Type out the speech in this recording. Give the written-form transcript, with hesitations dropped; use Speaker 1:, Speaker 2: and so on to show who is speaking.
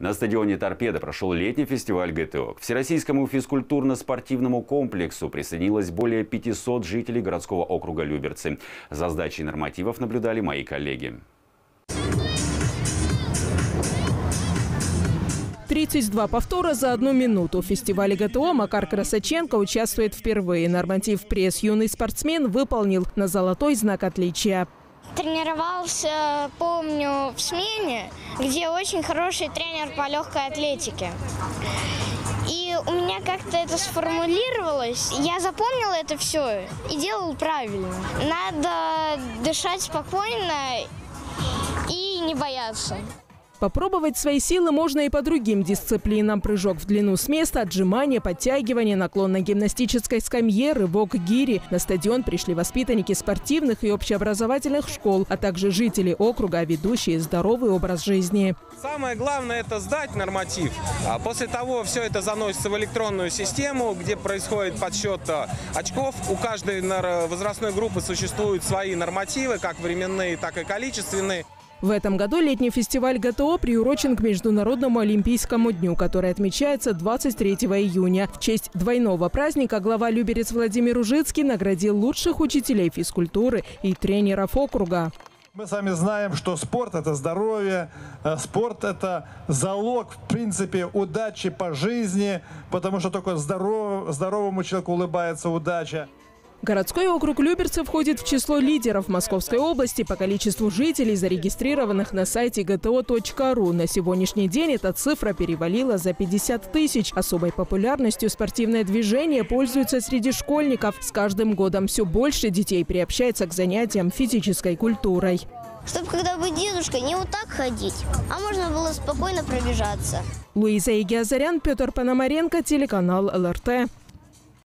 Speaker 1: На стадионе «Торпедо» прошел летний фестиваль ГТО. К всероссийскому физкультурно-спортивному комплексу присоединилось более 500 жителей городского округа Люберцы. За сдачей нормативов наблюдали мои коллеги.
Speaker 2: 32 повтора за 1 минуту. В фестивале ГТО Макар Красаченко участвует впервые. Норматив пресс юный спортсмен выполнил на золотой знак отличия.
Speaker 3: Тренировался, помню, в смене, где очень хороший тренер по легкой атлетике. И у меня как-то это сформулировалось. Я запомнила это все и делал правильно. Надо дышать спокойно и не бояться.
Speaker 2: Попробовать свои силы можно и по другим дисциплинам. Прыжок в длину с места, отжимания, подтягивания, наклон на гимнастической скамье, рывок гири. На стадион пришли воспитанники спортивных и общеобразовательных школ, а также жители округа, ведущие здоровый образ жизни.
Speaker 4: Самое главное – это сдать норматив. А после того все это заносится в электронную систему, где происходит подсчет очков. У каждой возрастной группы существуют свои нормативы, как временные, так и количественные.
Speaker 2: В этом году летний фестиваль ГТО приурочен к Международному олимпийскому дню, который отмечается 23 июня. В честь двойного праздника глава Люберец Владимир Ужицкий наградил лучших учителей физкультуры и тренеров округа.
Speaker 5: Мы сами знаем, что спорт – это здоровье, спорт – это залог, в принципе, удачи по жизни, потому что только здоровому человеку улыбается удача.
Speaker 2: Городской округ Люберцы входит в число лидеров Московской области по количеству жителей, зарегистрированных на сайте gto.ru. На сегодняшний день эта цифра перевалила за 50 тысяч. Особой популярностью спортивное движение пользуется среди школьников. С каждым годом все больше детей приобщается к занятиям физической культурой.
Speaker 3: Чтобы когда бы дедушка не вот так ходить, а можно было спокойно пробежаться.
Speaker 2: Луиза Игиазарян, Петр Пономаренко, телеканал ЛРТ.